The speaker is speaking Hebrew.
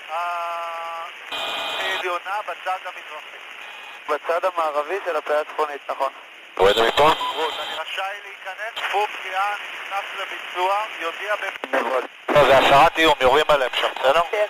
העליונה בצד המזרחי. בצד המערבי של הפאה הצפונית, נכון. רואה את זה מפה? רות, אני רשאי להיכנס, פור קריאה, נכנס לביצוע, יודיע לא, זה הסרת איום, יורים עליהם שם, בסדר? כן.